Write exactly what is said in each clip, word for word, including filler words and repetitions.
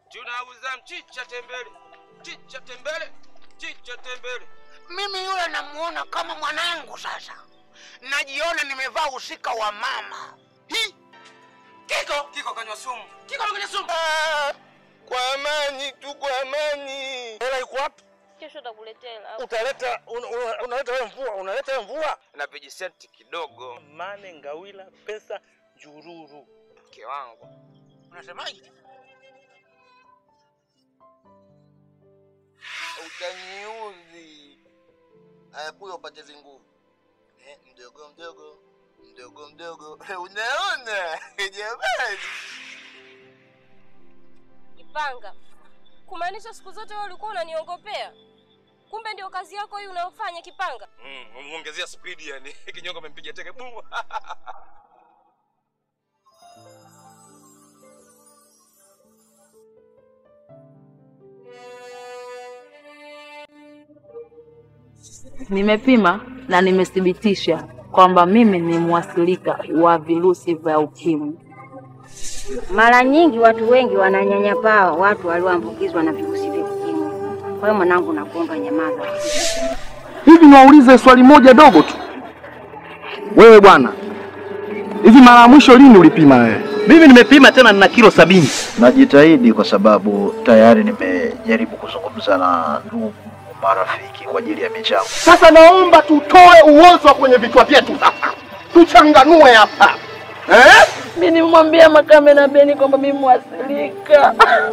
Tunauza mchicha tembele. Mchicha tembele. Mchicha tembele. Mimi yule namuona kama mwanangu sasa. Najiona nimevaa usika wa mama. Hi! Kiko, Kiko kanywa sumu. Kiko kanywa sumu. Ah, kwa amani tu, kwa amani. Hela iko wapi? Kesho utakuletea. Utaleta un, un, unaleta wewe mvua, unaleta wewe mvua. Na vijisenti kidogo. Mane ngawila pesa jururu. Mke wangu. Unasemaje? Utaniuzi. Haya kula upate zinguvu. Eh, mdogo mdogo. Mdogo mdogo. Unaona? Jamani. Kipanga. Kumaanisha siku zote wewe ulikuwa unaniongopea. Kumbe ndio kazi yako hii unayofanya Kipanga. Mm, muongezea speed yani. Kinyonga amempiga teke boom. Nimepima na nimethibitisha kwamba mimi ni mwasilika wa virusi vya ukimwi. Mara nyingi watu wengi wananyanyapaa watu walioambukizwa na virusi vya ukimwi. Kwa hiyo mwanangu, nakuomba nyamaza. Hivi niwaulize swali moja dogo tu. Wewe bwana, hivi mara mwisho lini ulipima wewe? Mimi nimepima tena nina kilo sabini. Najitahidi kwa sababu tayari nimejaribu kuzungumza na ndugu marafiki kwa ajili ya michango. Sasa naomba tutoe uozo kwenye vichwa vyetu sasa. Tuchanganue hapa. Eh? Mimi nimwambia Makame na Beni kwamba mimi mwasilika.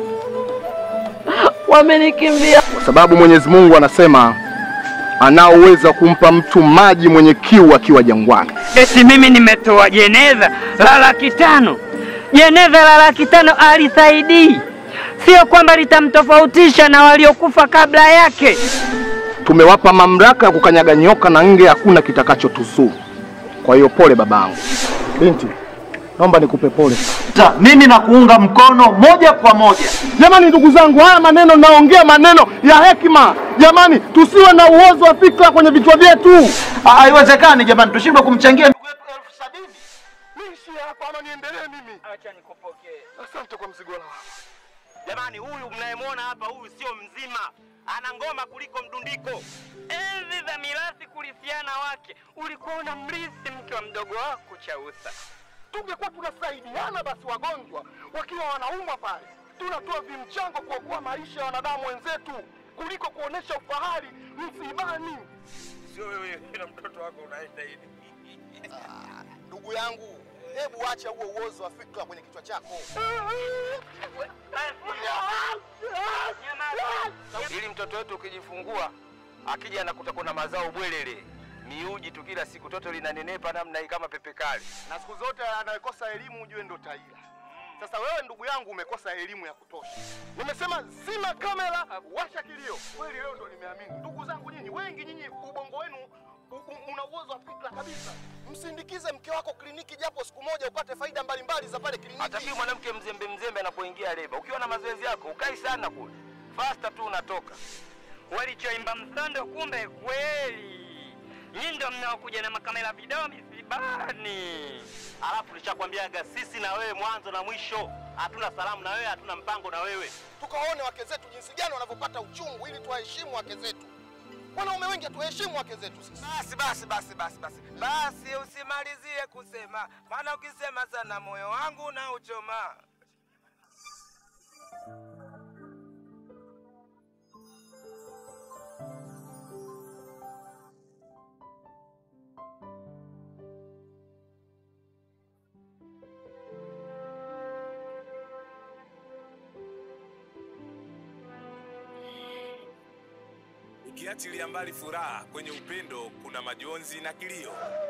Wamenikimbia. Kwa sababu Mwenyezi Mungu anasema anaoweza kumpa mtu maji mwenye kiu akiwa jangwani. Eti mimi nimetoa jeneza la laki tano. Jeneza la laki tano alisaidii. Sio kwamba litamtofautisha na waliokufa kabla yake. Tumewapa mamlaka ya kukanyaga nyoka na nge, hakuna kitakachotuzuru. Kwa hiyo pole babangu. Binti, naomba nikupe pole. Ta, mimi nakuunga mkono moja kwa moja. Jamani ndugu zangu, haya maneno naongea maneno ya hekima. Jamani, tusiwe na uozo wa fikra kwenye vichwa vyetu. Haiwezekani jamani, tushindwe kumchangia ndugu yetu elfu sabini. Niishi hapa ama niendelee mimi? Acha nikupokee. Asante kwa mzigo wako. Jamani, huyu mnayemwona hapa, huyu sio mzima. Ana ngoma kuliko mdundiko. Enzi za mirathi kulisiana wake, ulikuwa unamrithi mke wa mdogo wako Chausa. Tungekuwa tunasaidiana basi wagonjwa wakiwa wanaumwa pale. Tunatoa vimchango kuokoa maisha ya wanadamu wenzetu kuliko kuonesha ufahari msibani. Sio wewe na mtoto wako unaenda hivi. Ndugu yangu, hebu acha huo uozo wa fikra kwenye kichwa chako. Ili mtoto wetu ukijifungua akija anakuta kuna mazao bwelele. Miuji tu kila siku, toto linanenepa namna hii kama pepe kali. Na siku zote anayekosa elimu ujue ndo taila. Sasa wewe ndugu yangu umekosa elimu ya kutosha. Nimesema zima kamera, washa kilio. Kweli leo ndo nimeamini. Ndugu zangu nyinyi, wengi nyinyi ubongo wenu una uwezo wa fikra kabisa. Msindikize mke wako kliniki japo siku moja upate faida mbalimbali za pale kliniki. Hata kama mwanamke mzembe mzembe anapoingia leba, ukiwa na mazoezi yako, ukai sana kule. Faster tu unatoka. Walichoimba msando kumbe kweli. Nyinyi ndio mnaokuja na makamera video misibani. Alafu nishakwambiaga sisi na wewe mwanzo na mwisho. Hatuna salamu na wewe, hatuna mpango na wewe. Tukaone wake zetu jinsi gani wanavyopata uchungu ili tuwaheshimu wake zetu. Wanaume wengi tuheshimu wake zetu sisi. Basi basi basi basi basi. Basi usimalizie kusema, maana ukisema sana moyo wangu na uchoma. Ukiachilia mbali furaha, kwenye upendo kuna majonzi na kilio.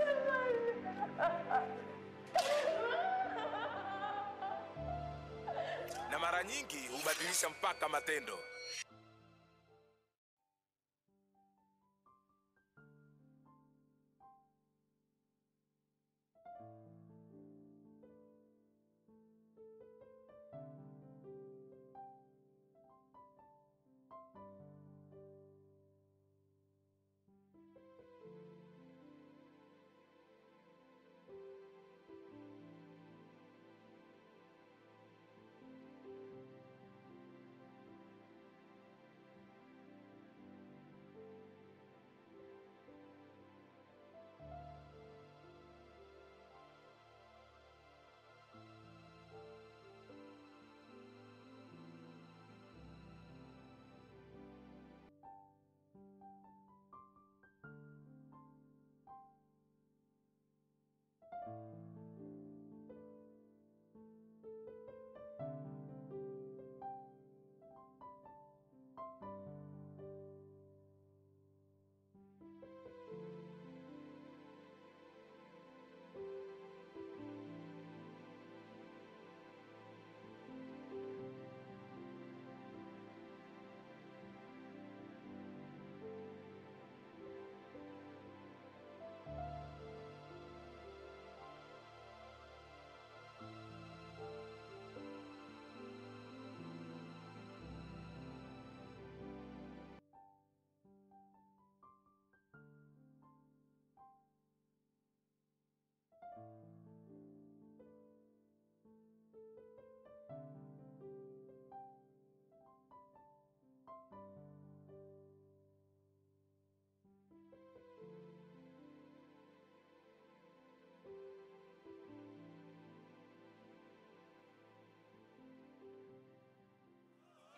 Na mara nyingi hubadilisha mpaka matendo.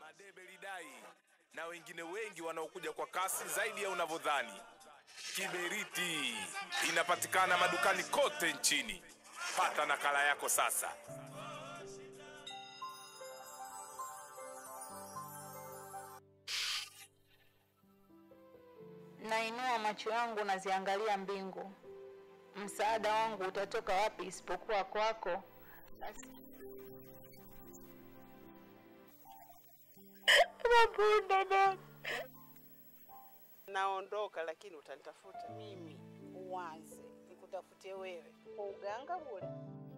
Madebe Lidai na wengine wengi wanaokuja kwa kasi zaidi ya unavyodhani. Kiberiti inapatikana madukani kote nchini. Pata nakala yako sasa. Nainua macho yangu naziangalia mbingu. Msaada wangu utatoka wapi isipokuwa kwako? Mapunda naondoka, lakini utanitafuta mimi. Uanze nikutafute wewe kwa uganga bure.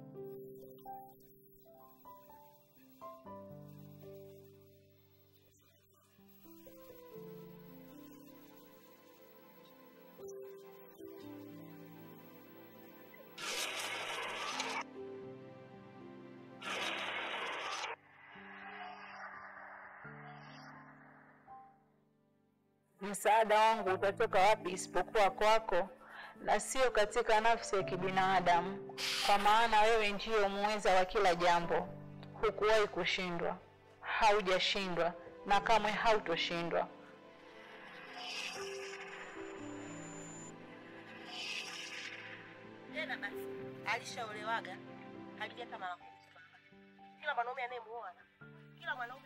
Msaada wangu utatoka wapi isipokuwa kwako, na sio katika nafsi ya kibinadamu, kwa maana wewe ndiyo muweza wa kila jambo. Hukuwahi kushindwa, haujashindwa na kamwe hautoshindwa. Tena basi alishaolewaga hajija kama anakufa. Kila mwanaume anayemuoa, kila mwanaume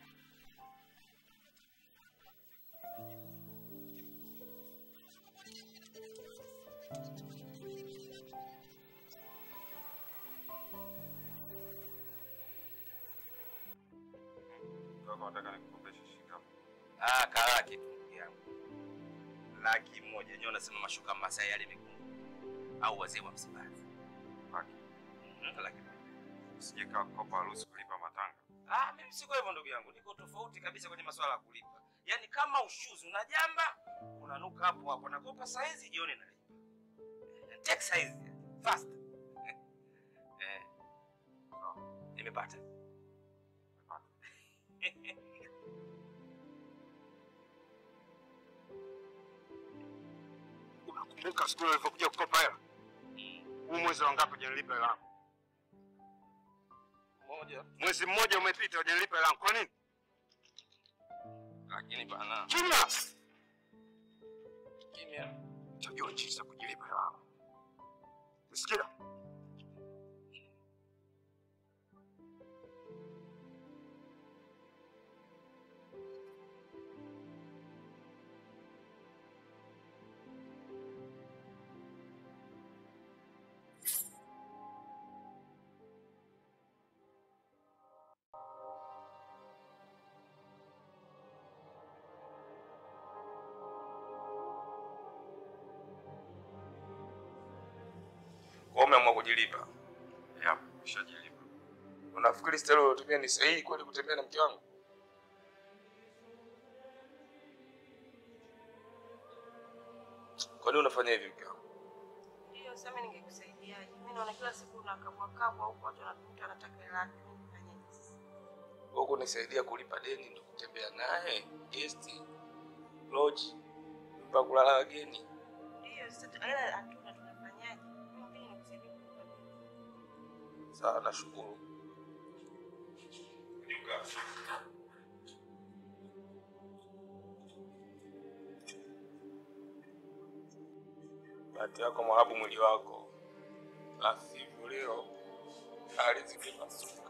Nataka nikukopeshe shika. Ah, karaki tu yangu. Laki moja yenyewe unasema mashuka Masai yale mekundu. Au wazee wa Msimbazi. Laki. Mhm, laki. Usije kaa kopa harusi kulipa matanga. Ah, mimi siko hivyo ndugu yangu. Niko tofauti kabisa kwenye masuala ya kulipa. Yaani kama ushuzi unajamba, unanuka hapo hapo. Nakopa size jioni nalipa. Take size. Fast. Eh. Sawa. Nimepata. Unakumbuka siku nilipokuja kukopa hela? Huu mwezi wangapi hujanilipa hela yangu? Moja. Mwezi mmoja umepita hujanilipa hela yangu. Kwa nini? Lakini bana. Kimya. Kimya. Chajua jinsi ya kujilipa hela yangu. Usikia? Kwa umeamua kujilipa? Ya, nishajilipa. Unafikiri style unayotumia ni sahihi kweli kutembea na mke wangu? Kwa nini unafanya hivi mke wangu? Ndio sasa mimi ningekusaidiaje? Mimi naona kila siku unakamwa kamwa huko watu wanatuta wanataka hela yake. Nifanyaje sasa? Huko nisaidia kulipa deni ndio kutembea naye, guest, lodge, mpaka kulala wageni. Ndio sasa hela hatuna tunafanyaje? Mimi nikusaidie kulipa deni. Sawa, nashukuru. Juka. Bahati yako Mohabu mwili wako. La sivyo leo aliziki masuka.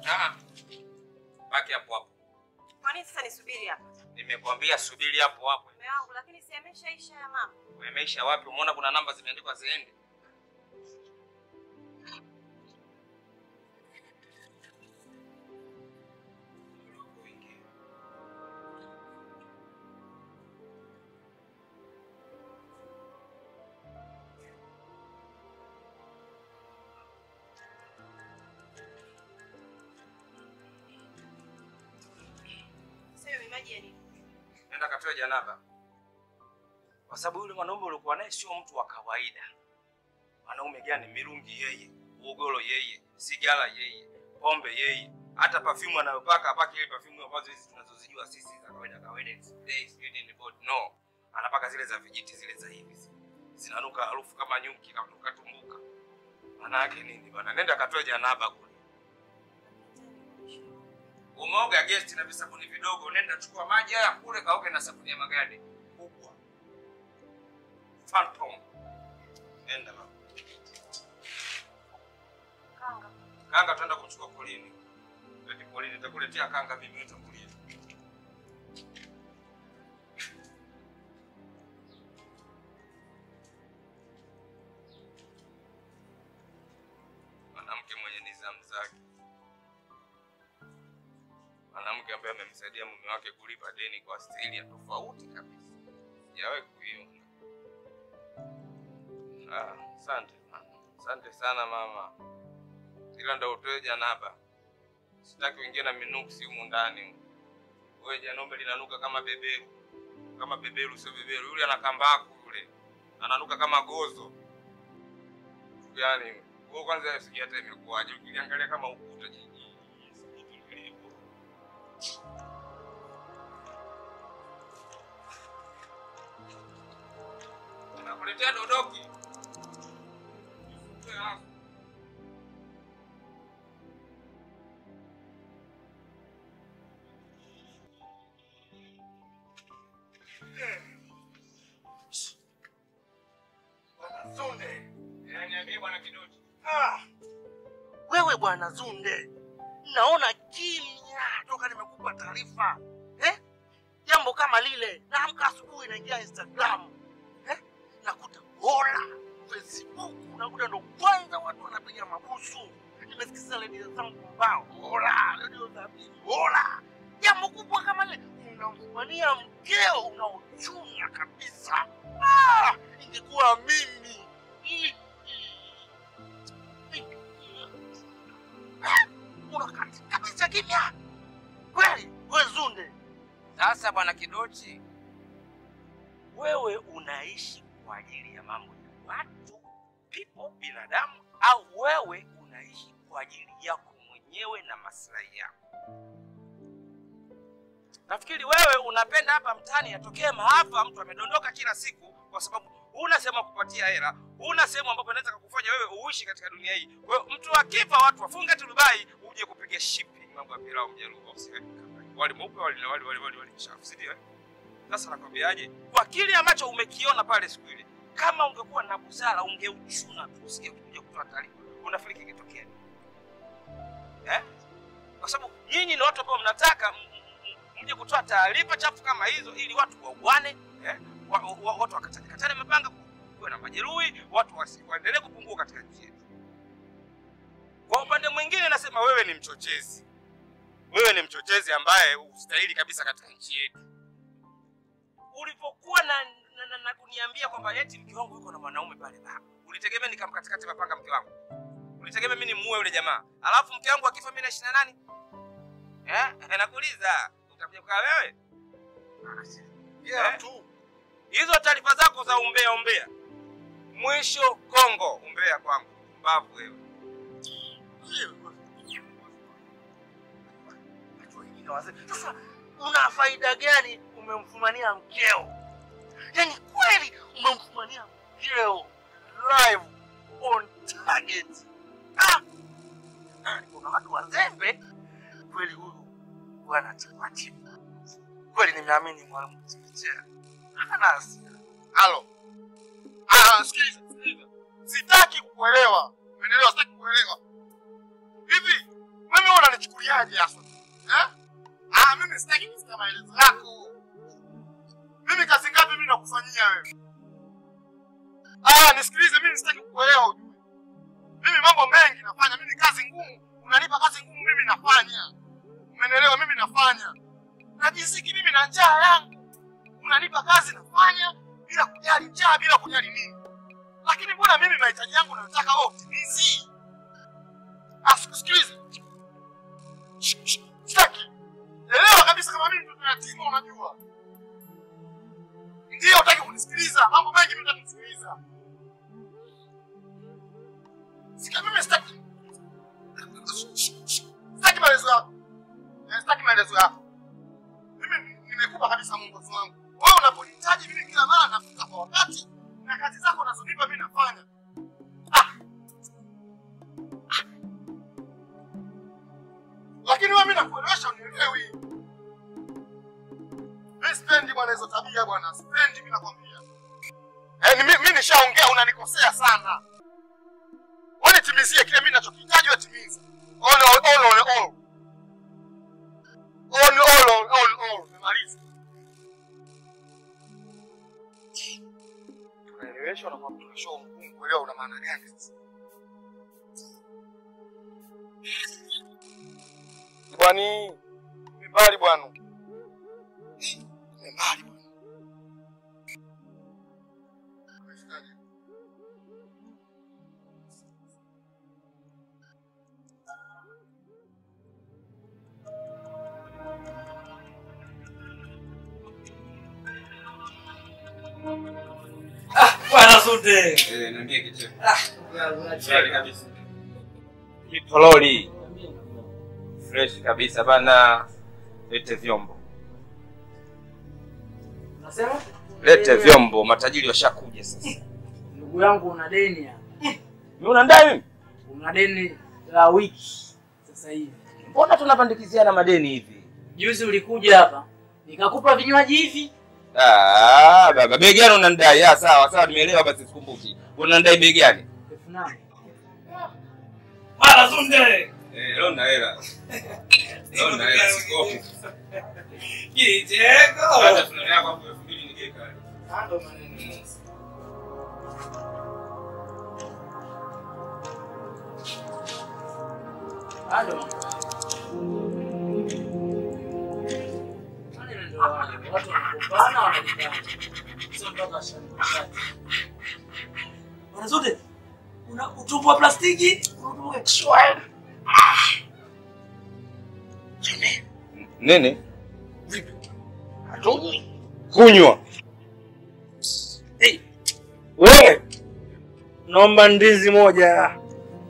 Ah. Baki hapo hapo. Kwa nini sasa nisubiri hapa? Nimekwambia subiri hapo hapo. Mume wangu, lakini si ameshaisha ya mama. Umeisha wapi? Umeona kuna namba zimeandikwa ziende? Nenda katoe janaba. Kwa sababu yule mwanaume ulikuwa naye sio mtu wa kawaida. Mwanaume gani? Mirungi yeye, ugoro yeye, sigara yeye, pombe yeye, hata perfume anayopaka apaki ile perfume ambazo hizi tunazozijua sisi za kawaida kawaida days in the body. No. Anapaka zile za vijiti zile za hivi. Zinanuka harufu kama nyuki kama tumbuka. Maana yake nini bwana? Nenda katoe janaba kule. Umeoga guest na visabuni vidogo, nenda chukua maji haya kule kaoge na sabuni ya magadi kubwa. Phantom. Nenda mama. Kanga. Kanga tuenda kuchukua polini. Eti polini nitakuletea kanga mimi utakulia. Mwanamke mwenye nizamu zake. Mwanamke ambaye amemsaidia mume wake kulipa deni kwa staili ya tofauti kabisa. Sijawahi kuiona. Ah, asante mama. Asante sana mama. Ila ndo utoe janaba. Sitaki uingie na minuksi humu ndani. Wewe janombe linanuka kama beberu. Kama beberu sio beberu. Yule ana kambaku yule. Ananuka kama gozo. Yaani, wewe kwanza sijui hata imekuaje. Ukiliangalia kama ukuta jiji. Nakuletea dodoki. Bwana Zunde. Niambie bwana Kidoti. Ah. Wewe bwana Zunde. Naona kimya toka nimekupa taarifa. Eh? Jambo kama lile. Naamka asubuhi naingia Instagram. Eh? Nakuta hola Facebook, nakuta ndo kwanza watu wanapiga mabusu. Nimesikiza redio zangu mbao. Hola, redio za bibi. Hola. Jambo kubwa kama lile unamfumania mkeo unaochuna kabisa. Ah, ingekuwa mimi. Unakati kabisa kimya. Kweli, wewe Zunde. Sasa bwana Kidoti, wewe unaishi kwa ajili ya mambo ya watu, people, binadamu, au wewe unaishi kwa ajili yako mwenyewe na maslahi yako? Nafikiri wewe unapenda hapa mtaani yatokee maafa, mtu amedondoka kila siku kwa sababu huna sehemu kupatia hela, huna sehemu ambapo inaweza kukufanya wewe uishi katika dunia hii. Kwa hiyo mtu akifa watu wafunge turubai uje kupiga shipping mambo ya pilau mjaruo usikae wali mweupe wali wali wali wali wali mshafu si ndio? Sasa nakwambiaje? Kwa kile ambacho umekiona pale siku ile, kama ungekuwa na busara ungeuchuna tu usikie kuja kutoa taarifa. Unafikiri kingetokea nini? Eh? Kwa sababu nyinyi ni watu ambao mnataka mje kutoa taarifa chafu kama hizo ili watu wauane, eh? Watu wakatane katane mapanga kuwe na majeruhi, watu wasiendelee kupungua katika nchi yetu. Kwa upande mwingine nasema wewe ni mchochezi. Wewe ni mchochezi ambaye ustahili kabisa katika nchi yetu. Ulipokuwa na, na, na, na kuniambia kwamba eti mke wangu yuko na mwanaume pale baba, ulitegemea nikamkatikati mapanga mke wangu? Ulitegemea mimi nimuue yule jamaa? Alafu mke wangu akifa mimi naishi na nani? Eh? Nakuuliza, utakuja kukaa wewe? Yeah, tu. Hizo taarifa zako za umbea umbea. Mwisho Kongo umbea kwangu. Mbavu wewe. Sasa una faida gani umemfumania mkeo? Yaani kweli umemfumania mkeo live on target. Ah! Kuna watu wazembe kweli. Huyu bwana chapati kweli nimeamini mwalimu Tichea. Hana hasira. Halo. Ah, sikiliza, sikiliza. Sitaki kukuelewa. Umeelewa? Sitaki kukuelewa. Hivi mimi unachukuliaje hasa? Eh? Ah, mimi sitaki kusikia maelezo yako. Mimi kazi ngapi mimi nakufanyia wewe? Ah, nisikilize, mimi sitaki kukuelewa ujue. Mimi mambo mengi nafanya, mimi kazi ngumu. Unanipa kazi ngumu mimi nafanya. Umeelewa, mimi nafanya. Najisiki mimi na njaa yangu. Unanipa kazi nafanya bila kujali njaa, bila kujali nini. Lakini mbona mimi mahitaji yangu nataka wewe utimizi? Asikusikilize. Sitaki. Elewa kabisa kama mimi mtoto yatima unajua. Ndio utaki kunisikiliza. Mambo mengi mimi nitakusikiliza. Sika mimi sitaki. Sitaki maelezo yako. Sitaki maelezo yako. Mimi nimekupa kabisa mwongozo wangu. Wewe unaponihitaji mimi kila mara nafika kwa wakati na kazi zako unazonipa mimi nafanya. Ah. Ah. Lakini wewe mimi nakuelewesha unielewi. Mimi sipendi bwana hizo tabia bwana. Sipendi mimi nakwambia. Eh, mimi mimi nishaongea unanikosea sana. Wewe timizie kile mimi ninachokihitaji wewe timiza. All all all all all. All all all all all. Nimalize. Tunaeleweshwa na kwamba tunashow mkungu leo una maana gani sasa? Kwani mbali bwana. Mbali bwana. Bwana Sunde. Eh, niambie kitu. Ah, unacheka kabisa. Kitololi. Fresh kabisa bana. Lete vyombo. Unasema? Lete vyombo, matajiri washakuja sasa. Ndugu yangu una deni hapa. Mimi unandai mimi? Una deni la wiki sasa hivi. Mbona tunapandikiziana madeni hivi? Juzi ulikuja hapa, nikakupa vinywaji hivi. Ah, baba, bei gani unandai? Ah, sawa, sawa nimeelewa basi sikumbuki. Unandai bei gani? elfu nane. Mara Sunde. Eh, leo na hela. Leo na hela sikopi. Kijeko. Hata fulani yako hapo elfu mbili nigeka. Ando maneno. Ando. Watu wanakopana wanakopana. Sio mpaka shamba. Bwana Sunde, una utupu wa plastiki, utupu wa Kiswahili. Nini? Vipi? Hatunywi. Kunywa. Hey. Wewe. Naomba ndizi moja.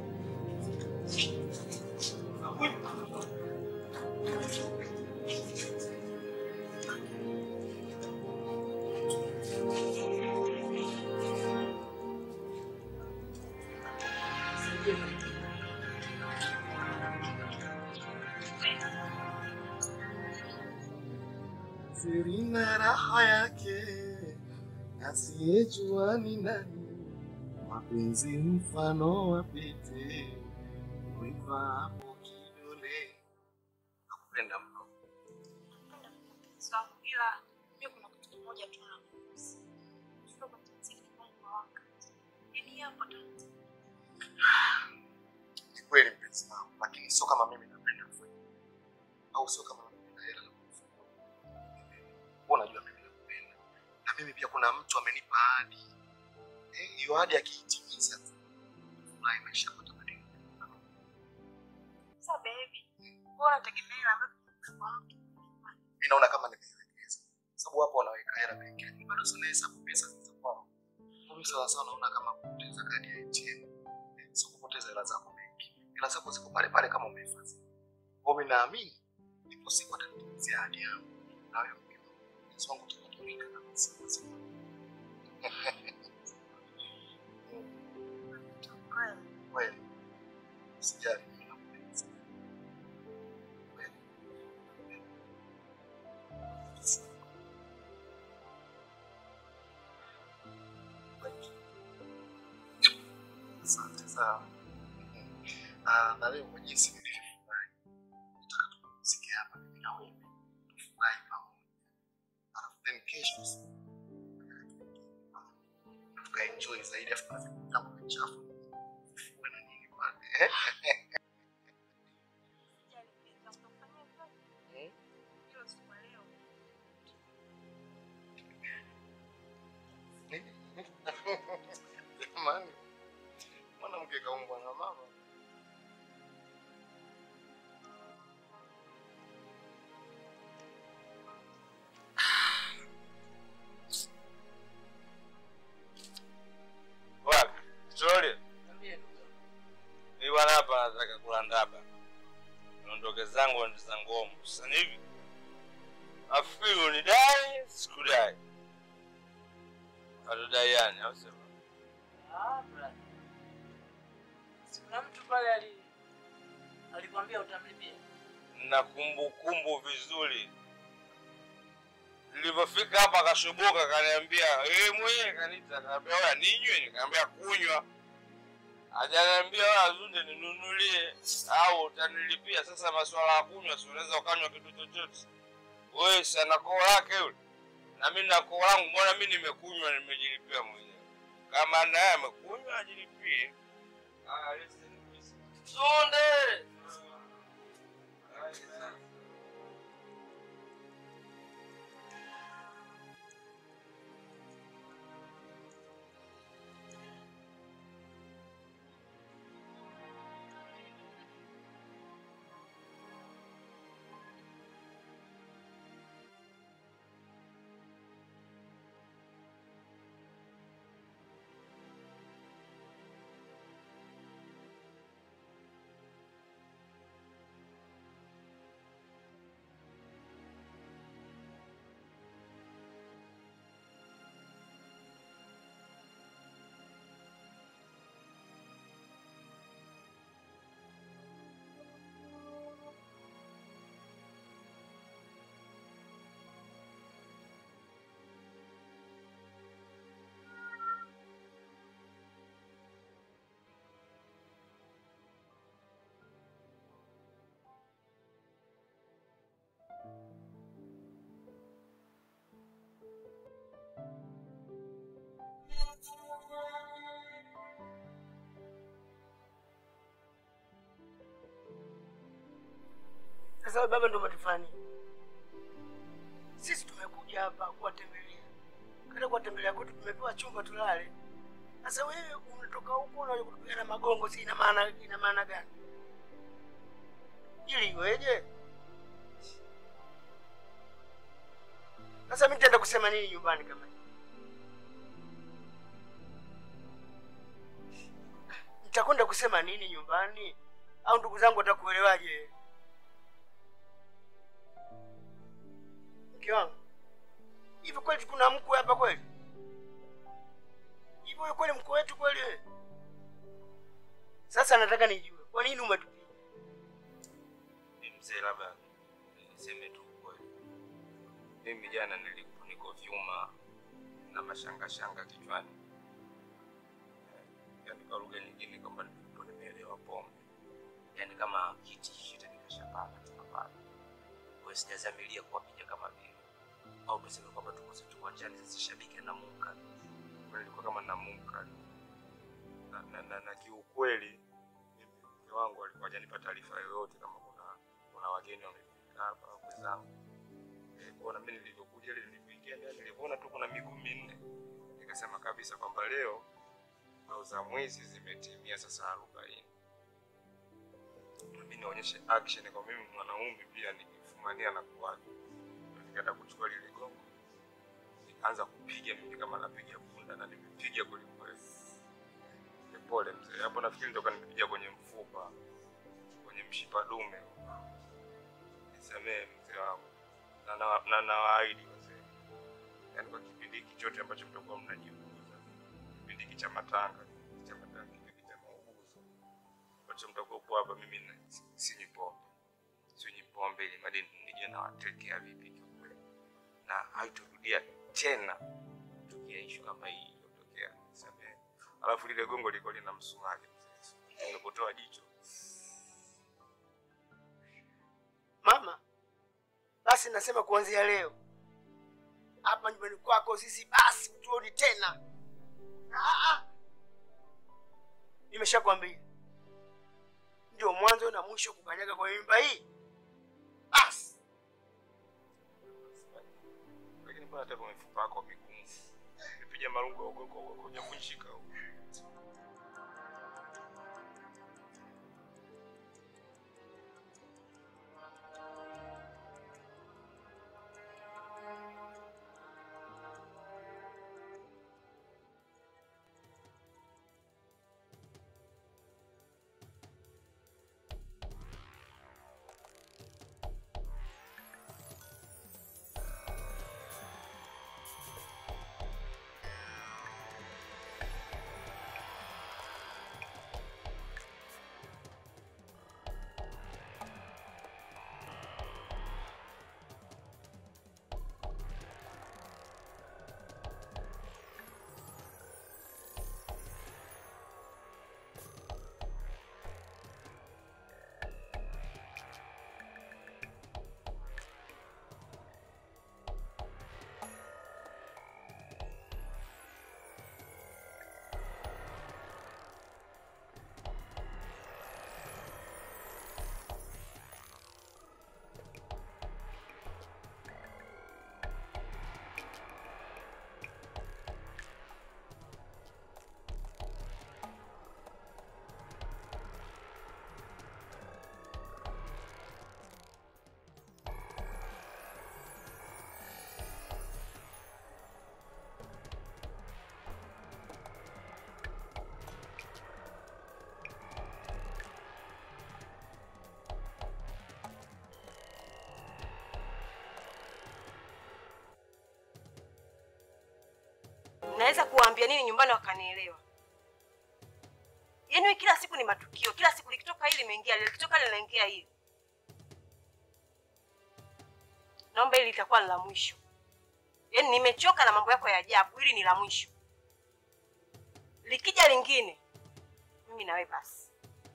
Sirina raha yake asiyejua ni nani, mapenzi mfano wa pete mwiva hapo kidole. Nakupenda mno. Sawa, ila mimi kuna kitu kimoja tu nakuhusu. Sio kwa mtazamo wangu wa wakati. Yaani hapo tu. Ni kweli mpenzi wangu, lakini sio kama mimi napenda kufanya. Au sio kama mimi na hela. Unajua mimi nakupenda. Na mimi pia kuna mtu amenipa ahadi. Eh, hiyo ahadi akiitimiza furahi maisha kwa tabadilika. Sasa baby, wewe unategemea ambapo kwa mtu. Mimi naona kama nimeiwekeza. Sababu hapo wanaweka hela benki. Bado sana hesabu pesa zitakuwa. Mimi sawa sawa naona kama kupoteza kadi ya A T M. Sio kupoteza hela zako benki. Hela zako ziko pale pale kama umehifadhi. Kwa mimi naamini ipo siku atanitimizia ahadi yangu. Na wewe mke wangu tutatumika kabisa. Wewe sijali mimi nakupenda. Wewe. Asante sana. Ah, na leo kwa jinsi nilivyofurahi. kesho tukaenjoy zaidi afu na mchafu bwana nini pale. Jamani, mwanamke kaumbwa na mama. Wapi? Sorry. Ni bwana hapa nataka kula ndaba. Niondoke zangu na zangu. Sasa hivi afikiru ni dai, sikudai. Alidai yani, au sema? Ah, brother. Kuna mtu pale ali alikwambia utamlipia. Na kumbukumbu vizuri. Nilipofika hapa akashubuka kaniambia, "Eh mwenyewe kanita." Akaniambia, "Wewe ninywe?" Nikamwambia, "Kunywa." Hajaniambia wewe Zunde ninunulie au utanilipia. Sasa masuala ya kunywa si unaweza ukanywa kitu chochote. Wewe sana koo lake yule. Na mimi na koo langu mbona mimi nimekunywa nimejilipia mwenyewe. Kama naye amekunywa ajilipie. Ah, listen please. Zunde. Sasa baba ndo matufani. Sisi tumekuja hapa kuwatembelea. Kada kuwatembelea kwetu tumepewa chumba tulale. Sasa wewe unatoka huko unaje kutupigana magongo, si ina maana ina maana gani? Ili iweje? Sasa mimi nitaenda kusema nini nyumbani kama hivi? Nitakwenda kusema nini nyumbani? Au ndugu zangu watakuelewaje? Mke wangu, hivi kweli kuna mkwe hapa kweli? Hivi wewe kweli mkwe wetu kweli wewe? Sasa nataka nijue, kwa nini umetupiga? Ni mzee labda niseme tu kweli. Mimi jana nilikuwa niko vyuma na mashanga shanga kichwani. Yaani kwa lugha nyingine kwamba nilikuwa nimeelewa pombe. Yaani kama kiti shita nikashapana tukapana. Kwa sijazamilia kuwapiga kama vile. Au tuseme kwamba tuko zetu uwanjani sasa shabiki na munka. Kwa nilikuwa kama na munka. Na na, na, na kiukweli mke wangu alikuwa hajanipa taarifa yoyote kama kuna kuna wageni wamefika hapa kwa zangu. Eh, kwa mimi nilivyokuja ile nilipoingia ndani niliona tu kuna miguu minne. Nikasema kabisa kwamba leo au za mwezi zimetimia sasa arobaini. Mimi nionyeshe action kwa mimi mwanaume pia nikifumania na kuwaje. Nikaenda kuchukua lile gongo. Nikaanza kupiga mimi kama napiga punda na nimepiga kweli kweli. Pole mzee. Hapo nafikiri ndio kanipiga kwenye mfupa. Kwenye mshipa dume. Nisamee mzee wangu. Na na, na nawaahidi mzee. Yaani kwa kipindi hiki chote ambacho mtakuwa mnajiuza. Kipindi hiki cha matanga, cha matanga, kipindi cha mauzo. Ambacho mtakuwa hapa mimi na sinywi pombe. Sinywi pombe ili madini nije na watekea vipi kweli. Na haitorudia tena tukia issue kama hii iliyotokea. Nisamee. Alafu lile gongo liko lina msumari mzee. Unapotoa jicho. Mama, basi nasema kuanzia leo hapa nyumbani kwako sisi basi tuoni tena. Ah ah. Nimeshakwambia. Ndio mwanzo na mwisho kukanyaga kwa nyumba hii. Basi. Lakini bwana hata kwa mifupa yako migumu. Nipiga marungu ya ugoko huko hujavunjika huko. Naweza kuwaambia nini nyumbani wakanielewa? Yaani kila siku ni matukio, kila siku likitoka hili limeingia hili, likitoka hili linaingia hili. Naomba hili litakuwa la mwisho. Yaani nimechoka na mambo yako ya ajabu, hili ni la mwisho. Likija lingine, mimi na wewe basi.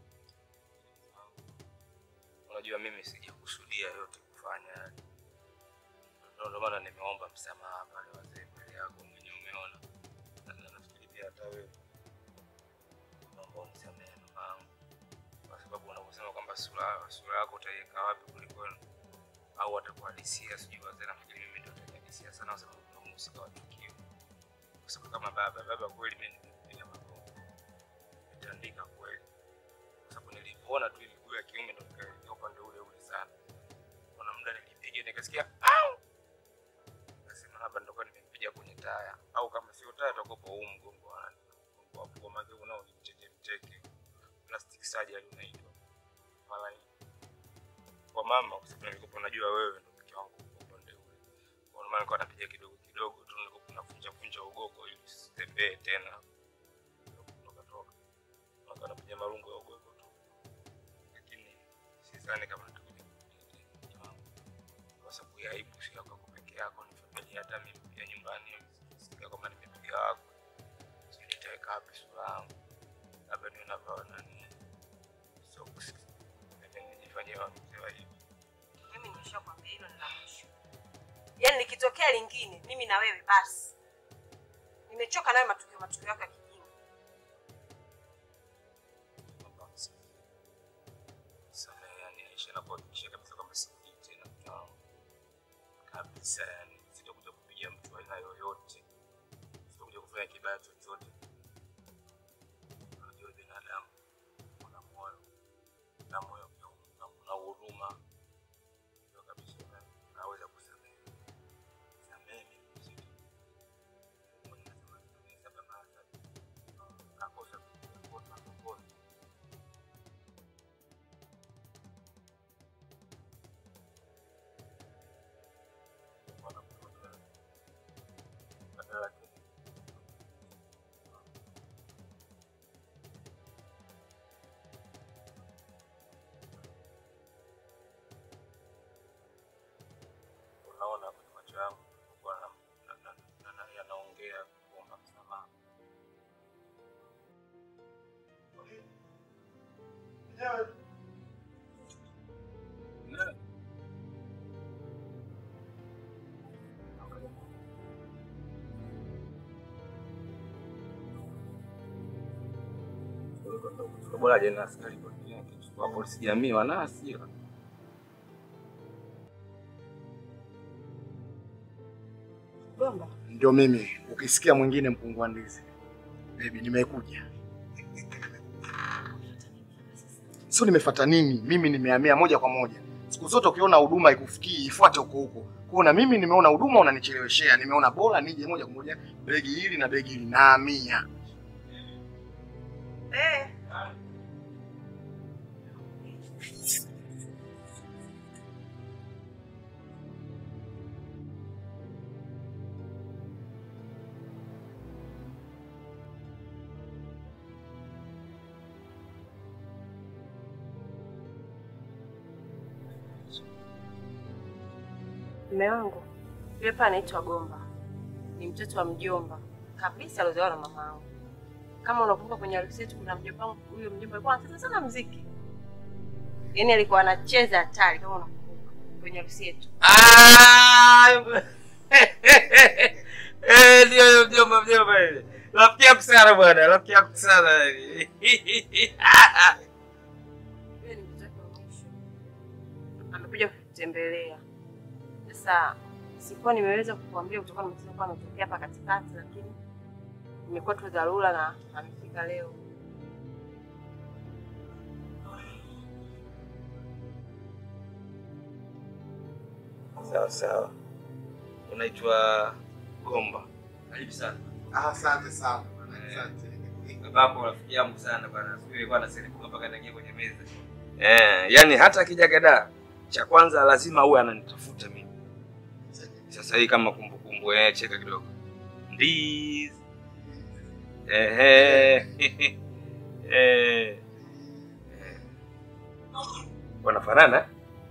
Unajua mimi sijakusudia yote kufanya. Ndio maana nimeomba msamaha pale wazee mbele yako mwenyewe umeona. Na nafikiri pia hata wewe naomba unisamehe mama. Kwa sababu unaposema kwamba sura sura yako utaiweka wapi kuliko au atakuhadisia sijui wazee, nafikiri mimi ndio nitakuhadisia sana kwa sababu kuna mhusika wa tukio. Kwa sababu kama baba baba kweli mimi nimepiga makofi. Nitaandika kweli. Kwa sababu nilipoona tu miguu ya kiume ndio nikaelekea upande ule ule sana. Kuna muda nilipiga nikasikia au nasema hapa ndio nimempiga kwenye taya au kama sio taya utakopa huu mgongo wangu. Mgongo wa pua mage unao ni mteke mteke. Plastic surgery unaitwa. Mara hii. Kwa mama kwa sababu nilikuwa najua wewe ndio mke wangu upande ule. Kwa maana nilikuwa napiga kidogo kidogo tu nilikuwa nafunja funja ugoko ili usitembee tena. Kutoka toka. Nilikuwa napiga marungu ya ugoko tu. Lakini sidhani kama nitakuja kupiga. Kwa sababu ya aibu sio yako peke yako, ni familia hata mimi pia nyumbani sikia kama nimepiga wako. Sio nitaweka wapi sura yangu. Labda ni unavyoona nani. Sio kusikia. Mimi nijifanyie wakiwa hivi. Mimi nimeshakwambia hilo ni la mwisho. Yaani likitokea lingine, mimi na wewe basi. Nimechoka nawe matukio matukio yako ya kijinga. Sana yani Aisha na kuhakikisha kabisa kwamba sikuji tena mtaani. Kabisa yani sitakuja kupigia mtu aina yoyote. Sitakuja kufanya kibaya chochote. Unajua binadamu kuna moyo. Na moyo na huruma. Ndio kabisa naweza kusamehe. Samehe mimi. Nakosa kukosa kukosa. Unaona kwenye macho yangu kwa na na yanaongea kuomba msamaha. Bora je na askari kwa polisi jamii wana hasira. Gomba. Ndio mimi, ukisikia mwingine mpungua ndizi. Baby nimekuja. Sio nimefuata nini? Mimi nimehamia moja kwa moja. Siku zote ukiona huduma ikufikii, ifuate huko huko. Kuna mimi nimeona huduma unanicheleweshea, nimeona bora nije moja kwa moja begi hili na begi hili nahamia. Eh. Mume wangu yule pale anaitwa Gomba, ni mtoto wa mjomba kabisa aliozaliwa na mama yangu. Kama unakumbuka kwenye harusi yetu kuna mjomba wangu, huyo mjomba alikuwa anacheza sana muziki, yaani alikuwa anacheza hatari kama unakumbuka kwenye harusi yetu. Eh, ndio mjomba mjomba ile. Rafiki yako sana bwana, rafiki yako sana. Yeye ni mtoto wa mwisho. Amekuja kutembelea. Sasa sikuwa nimeweza kukuambia kutokana na mtoto wangu ametokea hapa katikati, lakini imekuwa tu dharura na amefika leo. Sawa sawa. Unaitwa Gomba. Karibu sana. Ah, asante sana. Asante. Babako rafiki yangu sana bwana. Siku ile bwana silikuwa mpaka naingia kwenye meza. Eh, yani hata akija gada cha kwanza lazima uwe ananitafuta mimi. Sasa hii kama kumbukumbu eh, cheka kidogo. Ndizi. Eh eh. Eh. Wanafanana?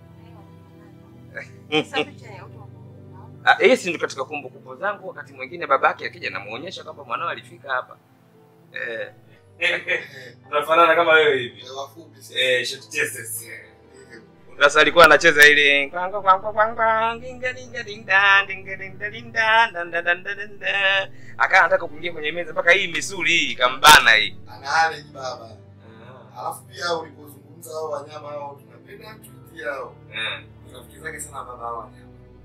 Ah, hii si ndio katika kumbukumbu zangu, wakati mwingine babake akija namuonyesha kwamba mwanao alifika hapa. Eh. Tunafanana kama wewe hivi. Eh, short chases. Sasa alikuwa anacheza ile kwanga kwanga kwanga dinga dinga dinga dinga dinga dinga danda danda danda. Akawa anataka kuingia kwenye meza mpaka hii misuli hii ikambana hii. Anaale baba. Alafu pia ulipozungumza hao wanyama hao tunapenda tuitie hao. Eh. Tunafikizake sana baba hao wanyama.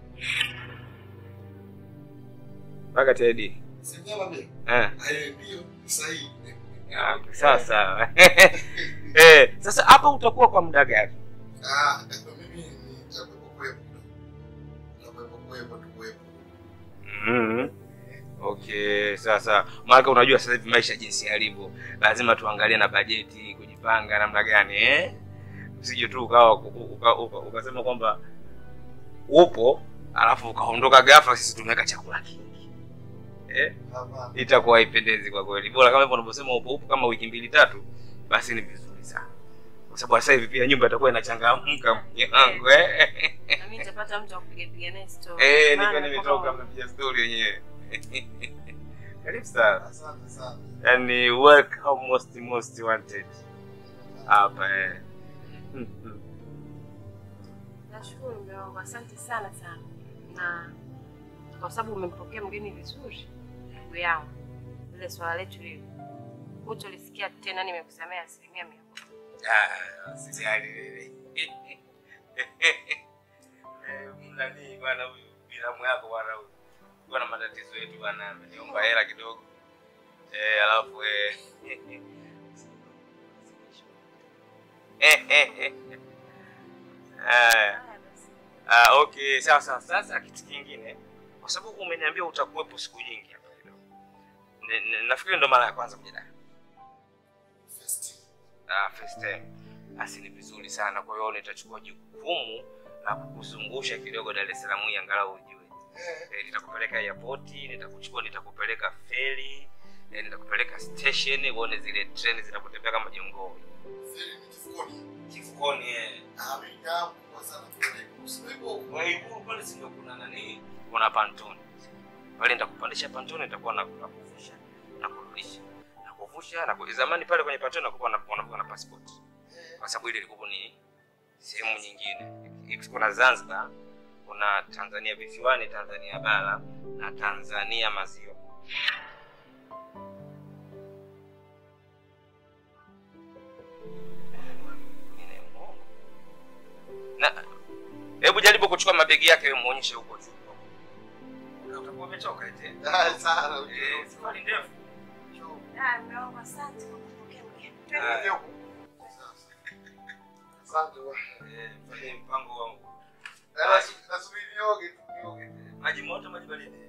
Mpaka Teddy. Sinyama mimi. Eh. Hayo ndio sahihi. Ah, sasa. Eh, sasa hapa utakuwa kwa muda gani? Ah, mimi nitakuwa kwepo. Nitakuwa kwepo tu kwepo. Mhm. Okay, sasa maana unajua sasa hivi maisha jinsi yalivyo, lazima tuangalie na bajeti, kujipanga namna gani eh? Usije tu ukawa ukasema kwamba upo alafu ukaondoka ghafla sisi tumeweka chakula kingi. Eh? Itakuwa haipendezi kwa kweli. Bora kama hivyo unavyosema upo upo kama wiki mbili tatu, basi ni vizuri sana. Kwa sababu sasa hivi pia nyumba itakuwa inachangamka mwanangu eh. Na mimi nitapata mtu wa kupiga piga naye story. Eh, niko nimetoka mnapiga story wenyewe. Karibu sana. Asante sana. Yani work how most most wanted. Hapa eh. Nashukuru mume wangu, asante sana sana. Na kwa sababu umempokea mgeni vizuri, ndugu yangu. Ile swala letu hili. Utolisikia tena nimekusamea asilimia mia moja. Ah, sijali wewe. Eh, mnani bwana huyu binamu yako bwana huyu. Kuna na matatizo yetu bwana, ameniomba hela kidogo. Eh, alafu eh Ah. Ah, okay, sawa sawa. Sasa kitu kingine, kwa sababu umeniambia utakuwepo siku nyingi hapa kidogo. Nafikiri ndo mara ya kwanza kuja Dar. Ah, first time. Asi ni vizuri sana, kwa hiyo nitachukua jukumu la kukuzungusha kidogo Dar es Salaam hii angalau ujue. Eh, nitakupeleka airport, nitakuchukua nitakupeleka ferry, eh, nitakupeleka station uone zile treni zinapotembea kama jongoo. Ferry ni kifukoni. Kifukoni eh. Ah, mimi kwa sana kwa Waibu pale si ndio kuna nani? Kuna pantoni. Pale nitakupandisha pantoni nitakuwa nakuvusha na kurudisha. Na kuvusha na zamani pale kwenye pantoni nakuwa na na passport. Kwa sababu ile ilikuwa ni sehemu nyingine. Kuna Zanzibar, kuna Tanzania visiwani, Tanzania bara na Tanzania maziwa. Na hebu jaribu kuchukua mabegi yake wewe muonyeshe huko. Utakuwa umechoka eti. Ah, sana. Eh, safari ndefu. Ah, mnaomba asante kwa kupokea mgeni. Twende huko. Asante bwana. Eh, fanye mpango wangu. Nasubiri nioge, nioge. Maji moto, maji baridi.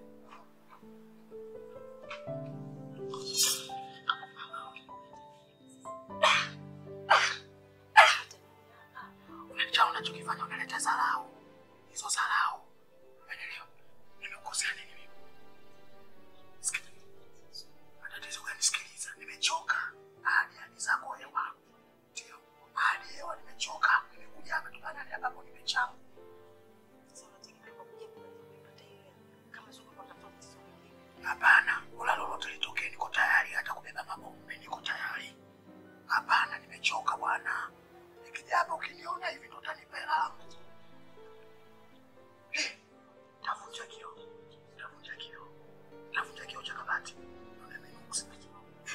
Unajua unachokifanya, unaleta dharau. Hizo dharau. Umeelewa? Nimekukosea nini mimi? Sikiliza. Matatizo gani? Sikiliza. Nimechoka. Hadi hadi zako hewa. Ndio. Hadi hewa nimechoka. Nimekuja hapa tu bana hapa hapo nimechamu. Hapana, wala lolote litokee, niko tayari hata kubeba mabomu, niko tayari. Hapana, nimechoka bwana. Nikija hapa ukiniona hivi ndo utanipela. Tavunja kio. Tavunja kio. Tavunja kio cha kabati. Ndio mimi nikusipiti.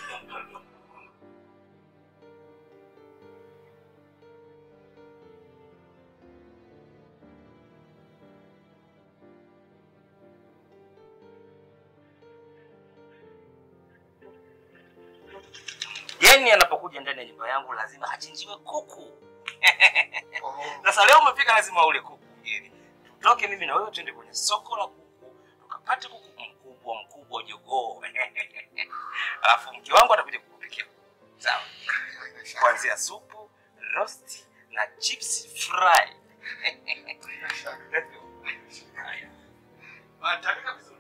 Geni anapokuja ndani ya nyumba yangu lazima achinjiwe kuku. Sasa leo umefika lazima ule kuku geni. Tutoke mimi na wewe twende kwenye soko la kuku, tukapate kuku mkubwa mkubwa jogoo. Alafu mke wangu atakuja kukupikia. Sawa. Kuanzia supu, roast na chips fry. Haya. Wataka vizuri.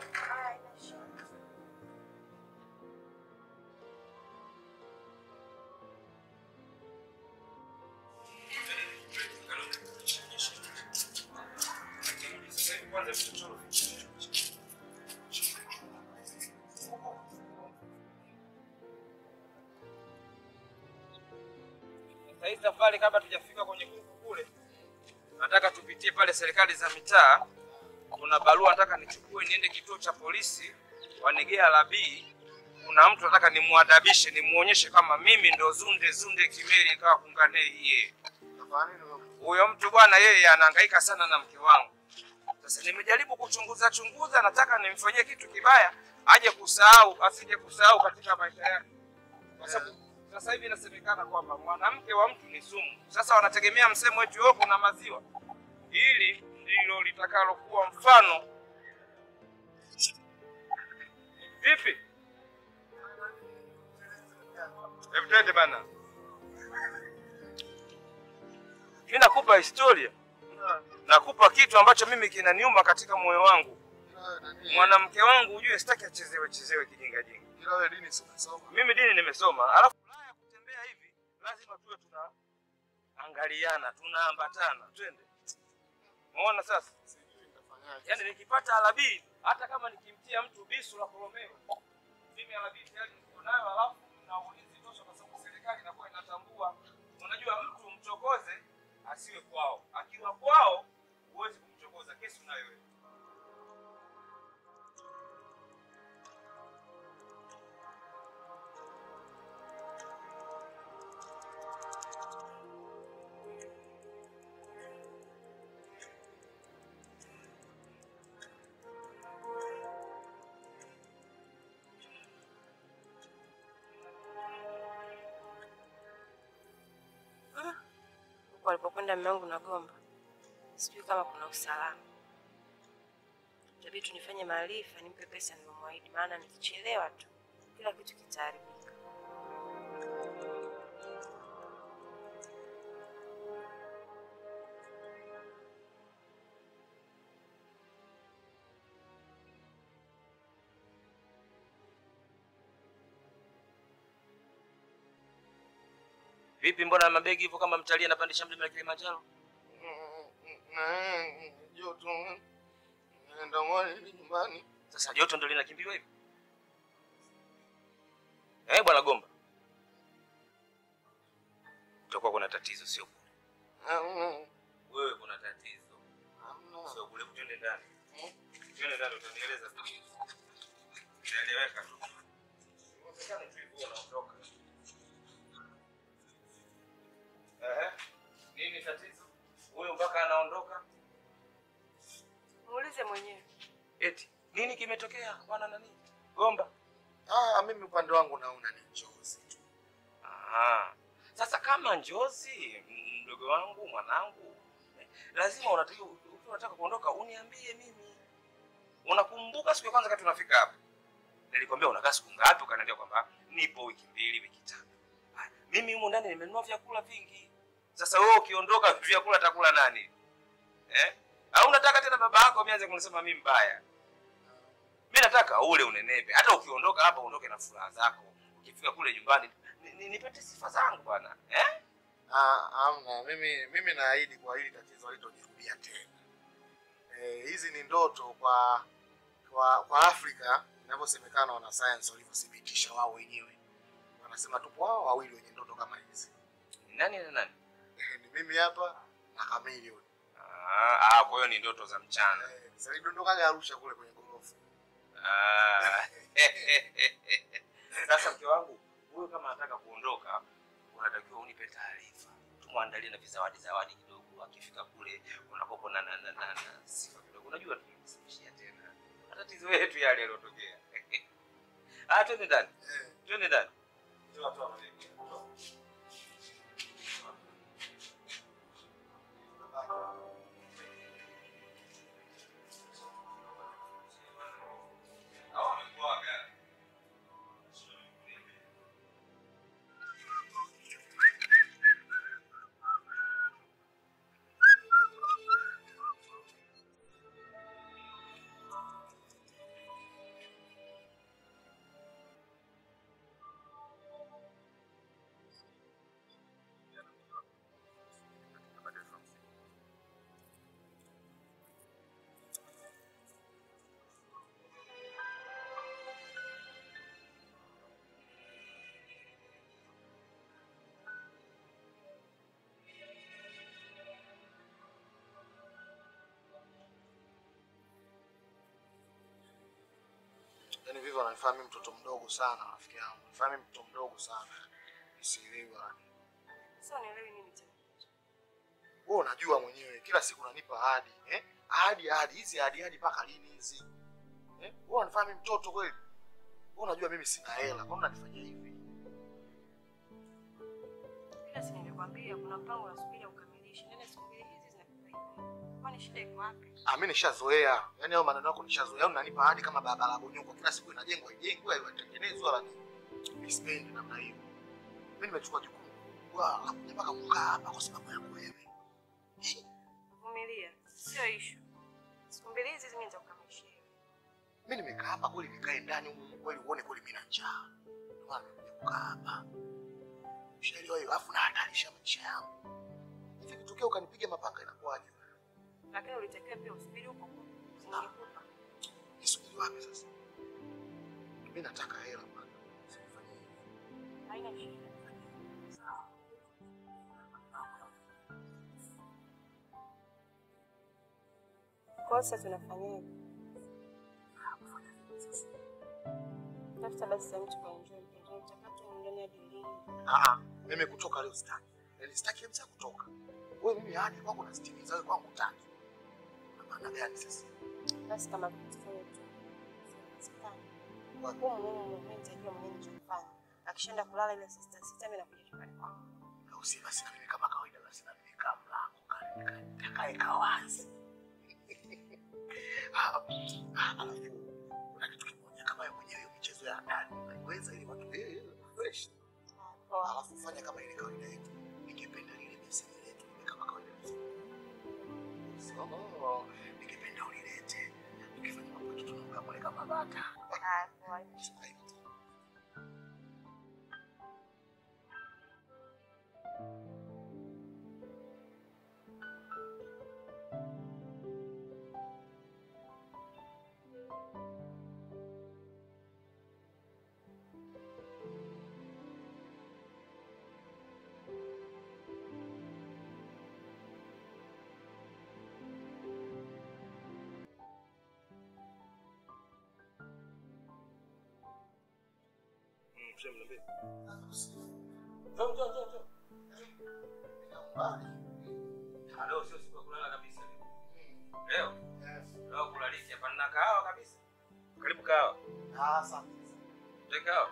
Hii safari kabla tujafika kwenye kuku kule, nataka tupitie pale serikali za mitaa. Kuna barua nataka nichukue niende kituo cha polisi Wanegea la B. Kuna mtu nataka nimuadabishe, nimuonyeshe kama mimi ndo Zunde Zunde Kimeli kawa kungane yeye. Huyo mtu bwana yeye anahangaika sana na mke wangu. Sasa nimejaribu kuchunguza chunguza, nataka nimfanyie kitu kibaya aje kusahau, asije kusahau katika maisha yake. Kwa sababu sasa hivi inasemekana kwamba mwanamke wa mtu ni sumu. Sasa wanategemea msemo wetu wewe kuna maziwa. Hili ndilo litakalo kuwa mfano. Vipi? Hebu twende bana. Mimi nakupa historia. Nakupa kitu ambacho mimi kinaniuma katika moyo wangu. Mwanamke wangu ujue sitaki achezewe chezewe kijinga jinga. Ila wewe dini umesoma. Mimi dini nimesoma. Alafu haya kutembea hivi lazima tuwe tuna angaliana, tunaambatana. Twende. Umeona sasa? Yaani nikipata alabi hata kama nikimtia mtu bisu la Kolomeo. Mimi alabi tayari niko nayo, alafu na ulinzi tosha kwa sababu serikali inakuwa inatambua. Unajua mtu mchokoze asiwe kwao. Akiwa kwao huwezi kumchokoza, kesi unayo wewe. Walipokwenda mume wangu na Gomba, sijui kama kuna usalama. Itabidi tunifanye maarifa, nimpe pesa nilomwahidi, maana nikichelewa tu kila kitu kitaharibika. Vipi, mbona mabegi hivyo kama mtalii anapandisha mlima Kilimanjaro? Joto. Naenda mwani nyumbani. Sasa joto ndio linakimbiwa hivi? Eh, bwana Gomba. Utakuwa kuna tatizo sio kule. Wewe kuna tatizo. Sio kule, twende ndani. Twende ndani utanieleza tu. Naeleweka tu. Unaonekana tu hivyo unaondoka. Eh? Nini tatizo? Wewe Eti nini kimetokea bwana nani? Gomba. Ah, mimi upande wangu naona ni njozi tu. Ah. Sasa kama njozi, mdogo wangu, mwanangu, lazima unataka unataka kuondoka uniambie mimi. Unakumbuka siku ya kwanza kati tunafika hapa? Nilikwambia unakaa siku ngapi, ukaniambia kwamba nipo wiki mbili, wiki tatu. Mimi huko ndani nimenunua vyakula vingi. Sasa wewe ukiondoka vyakula atakula nani? Eh? Au unataka tena baba yako mianze kunisema mimi mbaya? Mimi nataka ule unenepe. Hata ukiondoka hapa uondoke na furaha zako. Ukifika kule nyumbani nipate sifa zangu bwana. Eh? Ah, amna. Mimi mimi naahidi kwa hili tatizo halitojirudia tena. Eh, hizi ni ndoto kwa kwa kwa Afrika inavyosemekana, wana science walivyothibitisha wao wenyewe. Wanasema tupo wao wawili wenye ndoto kama hizi. Ni nani na nani? Ni mimi hapa na Chameleone. Ah, ah kwa hiyo ni ndoto za mchana. Eh, sasa nidondokaga Arusha kule kwenye gorofa. Ah. Sasa mke wangu, wewe kama unataka kuondoka, unatakiwa unipe taarifa. Tumwandalie na vizawadi zawadi kidogo, akifika kule unapopo na na na, na, na sifa kidogo. Unajua tunasimishia tena. Matatizo yetu yale yaliyotokea. Ah, twende ndani. Twende ndani. Toa toa mabegi. Yaani Vivi ananifahamu mtoto mdogo sana rafiki yangu. Ananifahamu mtoto mdogo sana. Nisielewi yani. Sasa unielewi nini tena? Wewe unajua mwenyewe kila siku unanipa ahadi, eh? Ahadi ahadi hizi ahadi ahadi mpaka lini hizi? Eh? Wewe unanifahamu mtoto kweli? Wewe unajua mimi sina hela, kwa nini unanifanyia hivi? Kila siku nilikwambia kuna mpango unasubiri ukamilishe. Nene siku mbili hizi zinapita hivi. Kwani shida iko wapi? Ah, mimi nishazoea. Yaani hao maneno yako nishazoea. Unanipa ahadi kama barabara bonyoko. Kila siku inajengwa ijengwe, iwatengenezwe wala nini. Nispendi namna hiyo. Mimi nimechukua jukumu kubwa mpaka kukaa hapa kwa sababu yako wewe. Vumilia. Sio issue. Siku mbili hizi mimi nitakukamilisha. Mimi nimekaa hapa kweli, nikae ndani huko kweli uone kweli mimi na njaa. Ndio maana nimekukaa hapa. Ushaelewa hiyo, afu na hatarisha maisha yangu. Hivi kitokea ukanipiga mapanga inakuwaje? Lakini ulitakiwa pia usubiri huko huko. Ningekupa. Nisubiri wapi sasa? Mimi nataka hela bwana. Usifanye hivyo. Haina shida. Sawa. Kosa tunafanyaje? Tafuta basi sehemu tukaenjoy. Ndio mchakato ndani ya dili. Ah, mimi kutoka leo sitaki. Yaani sitaki msa kutoka. Wewe mimi hadi kwako nasitimiza, wewe kwangu utaki. Una maana gani sasa? Basi kama tutafanya tu. Sipani. Kwa kuwa mimi mimi nitajua mwenyewe nichofanya. Akishaenda kulala ile sister sita mimi nakuja nyumbani kwangu. Na usiwe basi na mimi kama kawaida, basi na mimi kama mlango kale nikae kawazi. Ah, alafu kuna kitu kimoja kama wewe mwenyewe michezo ya ndani unaiweza ili watu eh fresh. Alafu fanya kama ile kawaida yetu. Ningependa lile message letu ile kama kawaida yetu. Sawa. Ningependa ulilete. Ukifanya mambo yetu tunakaa pale kama bata. Ah, poa. Njoo njoo njoo njoo. Leo sio siku ya kulala kabisa leo. Leo? Leo kulaliki hapa na kahawa kabisa. Karibu kawa. Ah, asante. Tekawa.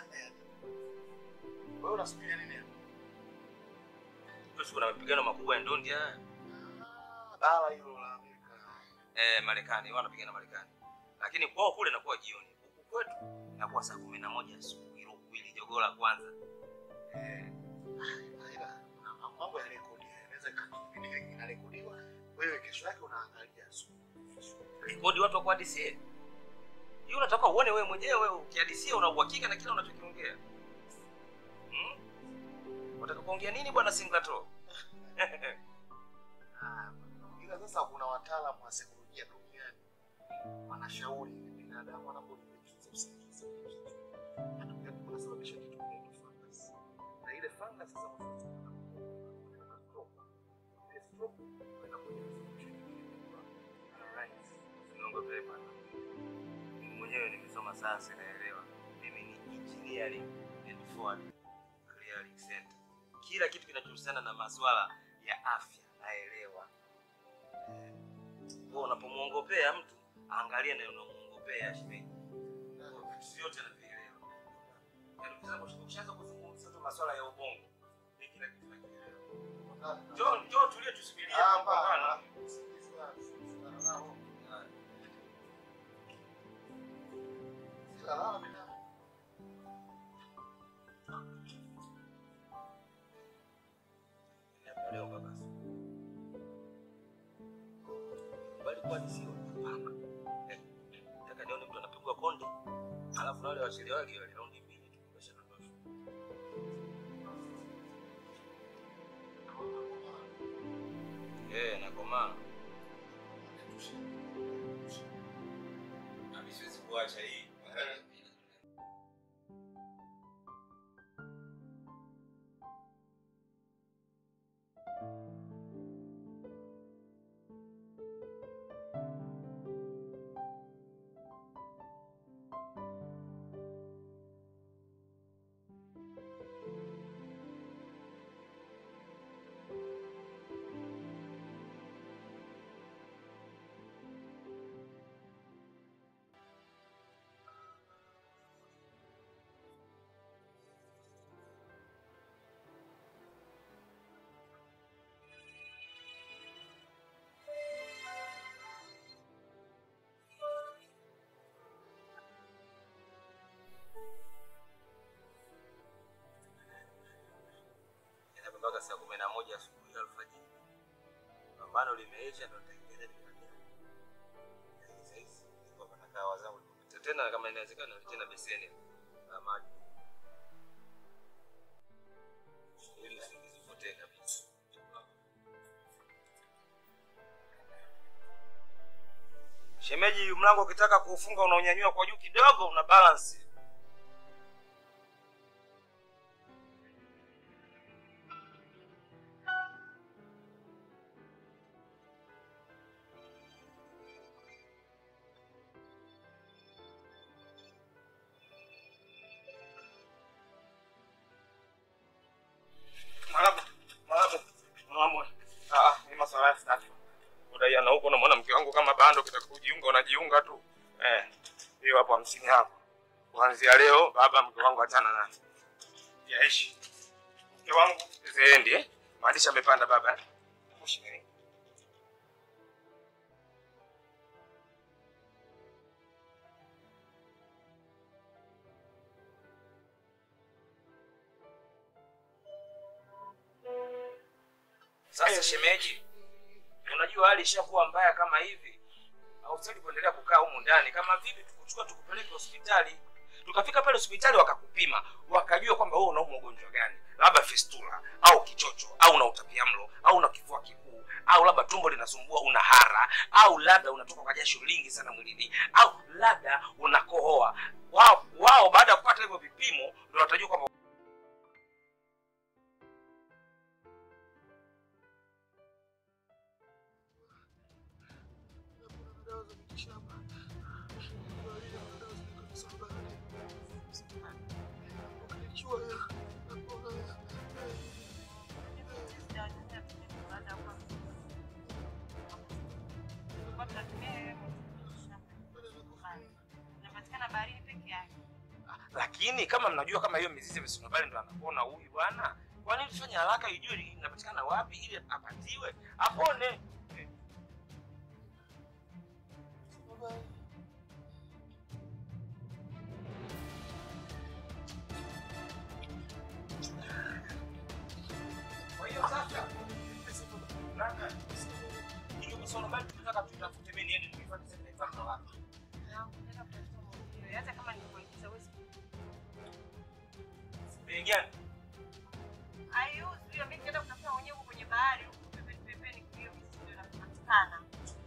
Wewe unasubiria nini hapa? Tusiku na mapigano makubwa ya ndondi haya. Bara hilo la Amerika. Eh, Marekani, wanapigana Marekani. Lakini kwao kule inakuwa jioni. Huku kwetu inakuwa saa kumi na moja asubuhi, ili jogoo la kwanza. Eh, ila mambo ya rekodi inaweza kipindi hiki kinarekodiwa. Wewe kesho yake unaangalia asubuhi. Rekodi watu kwa D C A. Hiyo unataka uone wewe mwenyewe, wewe ukihadisia una uhakika na kila unachokiongea. Hmm? Unataka kuongea nini bwana Singlato? Ah, ila sasa kuna wataalamu wa saikolojia duniani wanashauri binadamu anapojifunza usingizi anakuja kunasababisha kitu kinaitwa fungus. Na ile fungus sasa mtu anakuwa stroke. Ile stroke inakuja kusababisha kitu kinaitwa paralysis. Usiongope bwana. Mimi mwenyewe nimesoma sasa naelewa. Mimi ni engineering and forward clearing center. Kila kitu kinachohusiana na masuala ya afya naelewa. Wewe unapomuongopea mtu, angalia na unamuongopea shemeji. Vitu vyote anavielewa. Yaani ukisema ukishaanza kuzungumzia tu masuala ya ubongo, ni kila kitu nakielewa. Njoo njoo tulie tusubirie kupambana. Sila mimi. Leo baba. Bali kwa nisio hapana. Nataka nione mtu anapigwa konde. Alafu na wale washeria wake wale raundi mbili tu kisha ndio. Eh, nakoma. Mimi siwezi kuacha hii. Mpaka saa kumi na moja asubuhi alfajiri. Pambano limeisha ndo nitaingia ndani. Sasa hizi niko kwa kawa zangu tena kama inawezekana tena beseni na maji. Ili usipotee kabisa. Shemeji, mlango ukitaka kuufunga unaunyanyua kwa juu kidogo, una balance. Marabu, marabu, marabu. Ah, ni masuala ya staff. Udai ana huko na mwana mke wangu kama bando kitakujiunga unajiunga tu. Eh, hiyo hapo hamsini hapo. Kuanzia leo baba mke wangu achana naye. Yaishi. Mke wangu ziendi eh? Maadisha amepanda baba. Mshikeni. Sasa shemeji, unajua hali ishakuwa mbaya kama hivi. Haustahili kuendelea kukaa humu ndani. Kama vipi tukuchukua tukupeleke hospitali. Tukafika pale hospitali wakakupima, wakajua kwamba wewe unaumwa ugonjwa gani. Labda fistula au kichocho au una utapiamlo au una kifua kikuu au labda tumbo linasumbua una hara au labda unatoka kwa jasho lingi sana mwilini au labda unakohoa. Wao wao baada ya kupata hivyo vipimo ndio watajua kwamba Lakini kama mnajua kama hiyo mizizi imesonga pale ndo anapona huyu bwana, kwa nini tufanye haraka ijue inapatikana wapi ili apatiwe apone? Kwa hiyo sasa naka hiyo msonga pale tunataka tutafute mimi niende nifuate sasa nifanye wapi? Hata kama nilikuuliza wewe Pengine ayo sio mimi nenda kutafuta mwenyewe huko kwenye bahari huko pembeni pembeni hiyo misitu ndio inapatikana.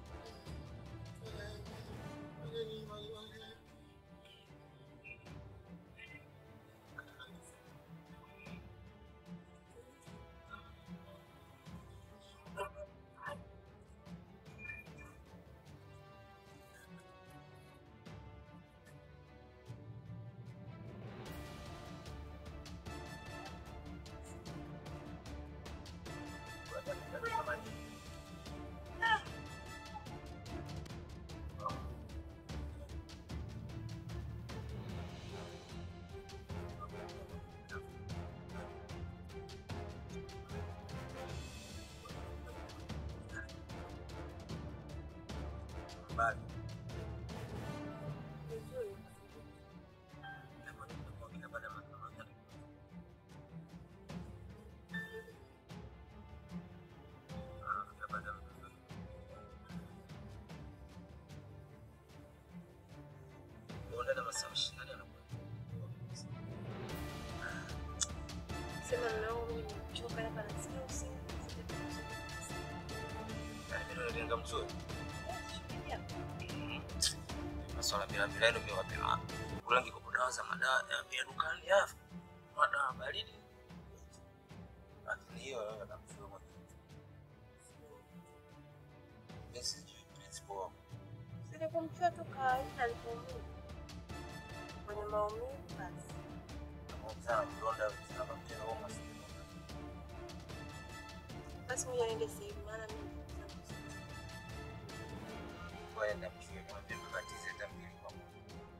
Bali. Sema mnao mimi nimechoka hapa na sina usingizi. Ndio ndio mzuri. Masuala bila bila ndio mewapima. Kulangi kwa dawa za madawa ya dukani hapo. Madawa baridi. Lakini hiyo wewe unamshauri moja. Message principle. Sile kumchua tu kawaida alipoumia. Kwenye maumivu basi. Mwanzo ndonda sana mtendo wa masiku. Basi mimi niende sehemu maana mimi kwenda mchue kwa mbele batize tambili kwa Mungu.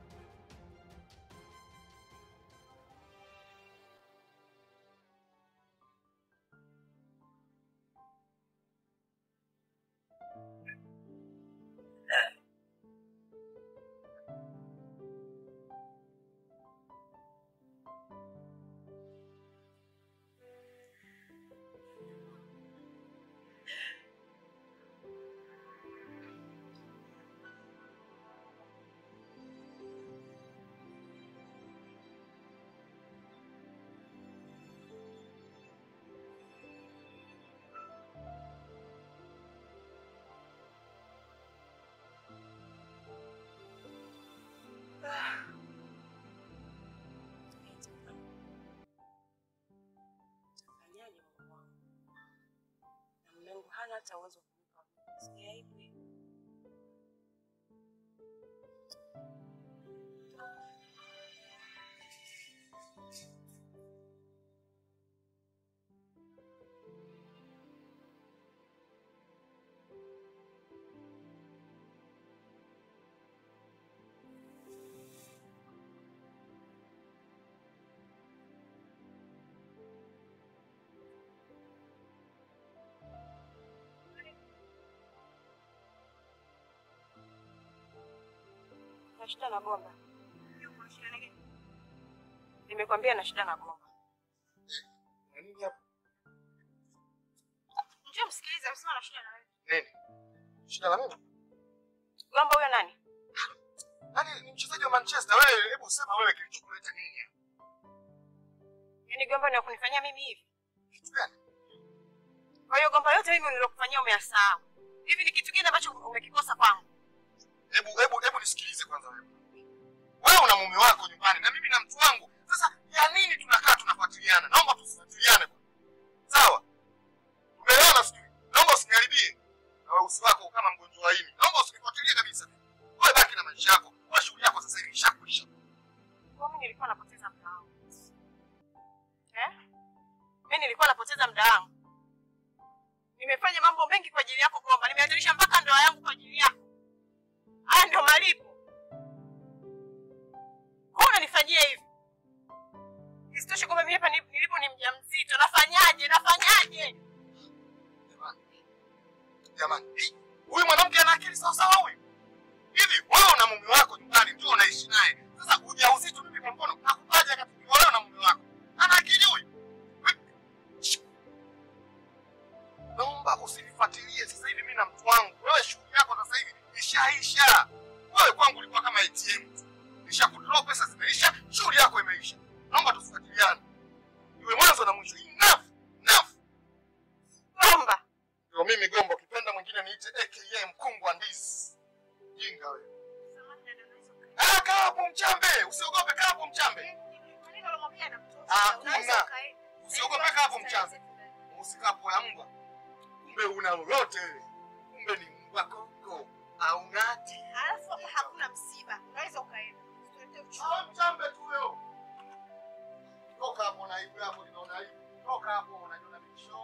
hana hata uwezo kumpa. Sikia hivi. Na shida na Gomba. Yuko shida nini? Nimekwambia na shida na Gomba. Na nini hapo? Njoo msikilize, msema na shida na wewe. Nini? Shida na mimi? Gomba huyo nani? Nani ni mchezaji wa Manchester wewe? Hebu sema wewe kilichokuleta nini hapa? Yaani Gomba ni kunifanyia mimi hivi? Kitu gani? Kwa hiyo Gomba yote mimi nilokufanyia umeyasahau. Hivi ni kitu gani ambacho umekikosa kwangu? Hebu hebu hebu nisikilize kwanza wewe. Wewe una mume wako nyumbani na mimi na mtu wangu. Sasa ya nini tunakaa tunafuatiliana? Naomba tusifuatiliane bwana. Sawa? Umeelewana sijui? Naomba usiniharibie. Na wewe usi wako kama mgonjwa wa ini. Naomba usinifuatilie kabisa. Wewe baki na maisha yako. Kwa shughuli yako sasa hivi ishakwisha. Kwa mimi nilikuwa napoteza muda wangu. Eh? Mimi nilikuwa napoteza muda wangu. Nimefanya mambo mengi kwa ajili yako Gomba. Nimehatarisha mpaka ndoa yangu kwa ajili yako. Haya ndio malipo. Kwa unanifanyia hivi? Isitoshe kwamba mimi hapa nilipo ni mjamzito. Nafanyaje? Nafanyaje? Jamani, huyu mwanamke ana akili sawa sawa huyu? Hivi wewe na mume wako nyumbani ndio unaishi naye. Sasa ujauzito mimi kwa mkono nakupaje kati wewe na mume wako? Ana akili huyu? Naomba usinifuatilie sasa hivi mimi na mtu wangu. Wewe shughuli yako sasa hivi ishaisha. Wewe kwangu ulikuwa kama A T M. Nishakudraw pesa zimeisha, shughuli yako imeisha. Naomba tusifuatiliane. Iwe mwanzo na mwisho. Enough. Enough. Gomba. Ndio mimi Gomba, ukipenda mwingine niite A K A Mkungwa Ndizi. Jinga wewe. Ah, kaa hapo mchambe. Usiogope, kaa hapo mchambe. Maneno alomwambia na mtoto. Hakuna. Usiogope, kaa hapo mchambe. Usikapo ya mbwa. Kumbe una lolote wewe. Kumbe ni mbwa koko. Au ngati. Alafu hapa hakuna msiba. Unaweza ukaenda. Tuende uchukue. Ah, mchambe tu wewe. Toka hapo na aibu yako ninaona aibu. Toka hapo unajiona bicho.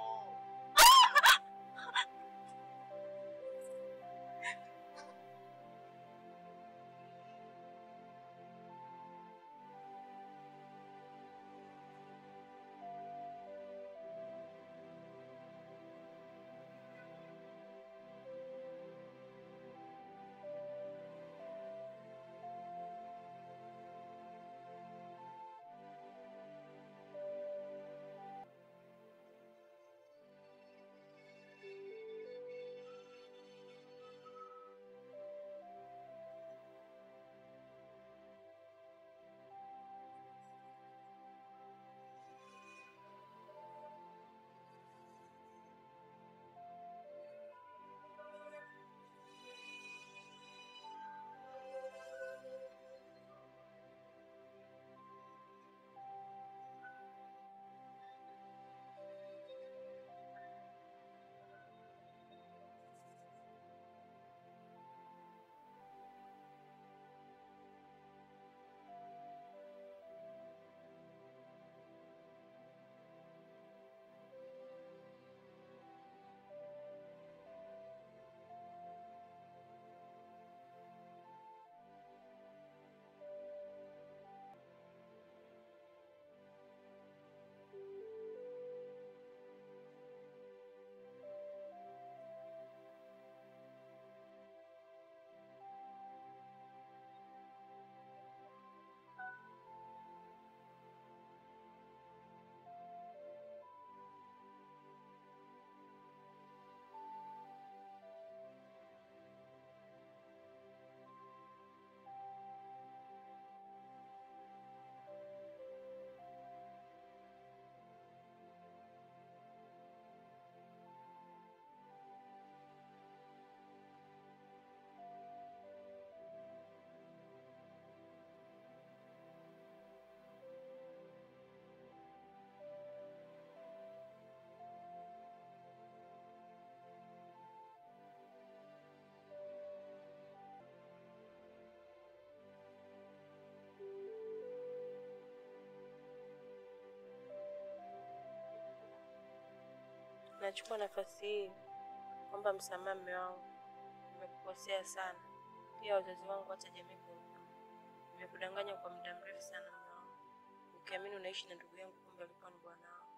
Nachukua nafasi hii kwamba msamaha mume wangu. Nimekukosea sana. Pia wazazi wangu hata jamii kwa ujumla. Nimekudanganya kwa muda mrefu sana mume wangu. Ukiamini unaishi na ndugu yangu kumbe alikuwa ni bwana wangu.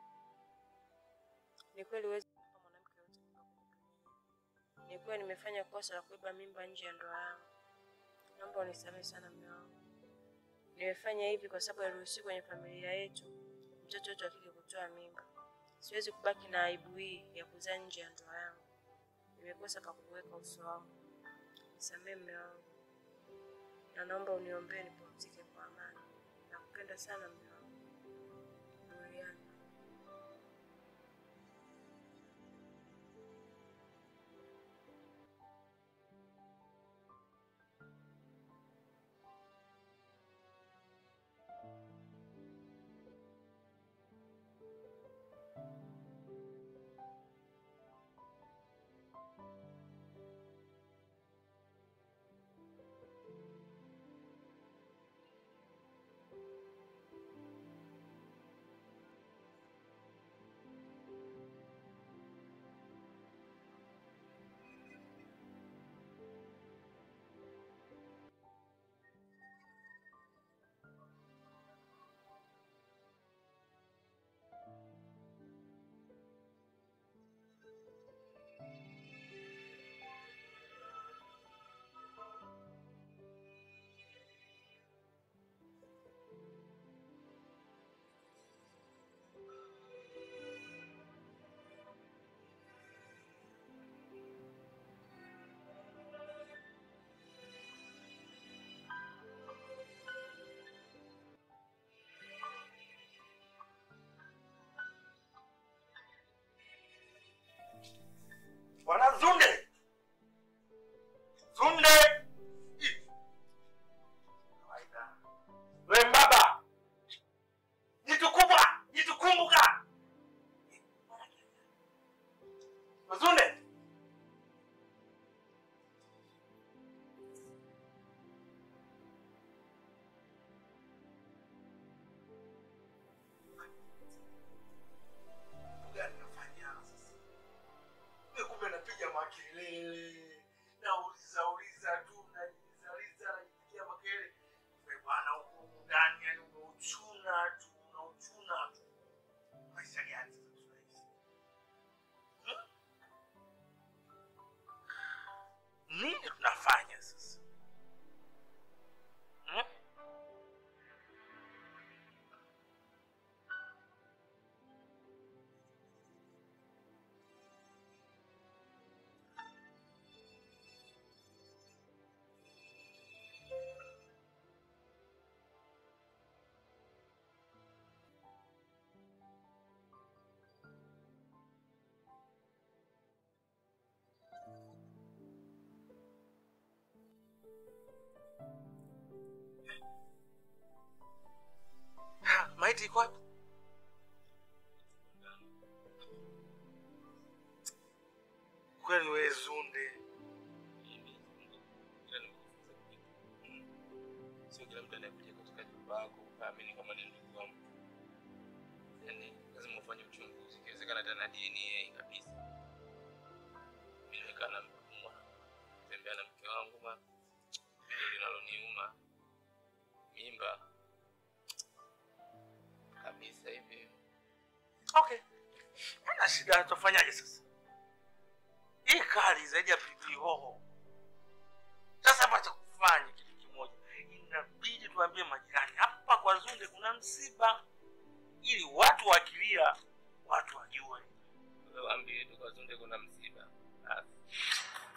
Ni kweli huwezi kumpa mwanamke yote mimba kukutumia. Ni kweli nimefanya kosa la kubeba mimba nje ya ndoa yangu. Naomba unisamehe sana mume wangu. Nimefanya hivi kwa sababu hairuhusiwi kwenye familia yetu mtoto wetu akija kutoa mimba. Siwezi kubaki na aibu hii ya kuzaa nje ya ndoa yangu. Nimekosa pa kuweka uso wangu. Nisamehe mume wangu. Na naomba uniombee nipumzike kwa amani. Nakupenda sana mume wangu. Dorian. makelele. Nauliza uliza tu najizaliza najipigia makelele. Wewe bwana huko ndani yani unauchuna tu, unauchuna tu. Maisha gani sasa tunaishi? Hmm? Nini tunafanya sasa? Hmm? Maiti iko wapi? Kweli wewe Zunde. Sio kila mtu anakuja katika nyumba yako ukaamini kama ni ndugu wangu. Yaani lazima ufanye uchunguzi. Ikiwezekana tena D N A kabisa. Mimi nimekaa na mtumwa. Tembea na mke wangu ma. Ndio linaloniuma. Mimba. Kabisa hivi. Okay. Hana shida, tufanyaje sasa? Hii kali zaidi ya pilipili hoho. Sasa hapa cha kufanya kitu kimoja. Inabidi tuambie majirani hapa kwa Zunde kuna msiba. Ili watu wakilia, watu wajue. Wewe waambie tu kwa Zunde kuna msiba. Basi.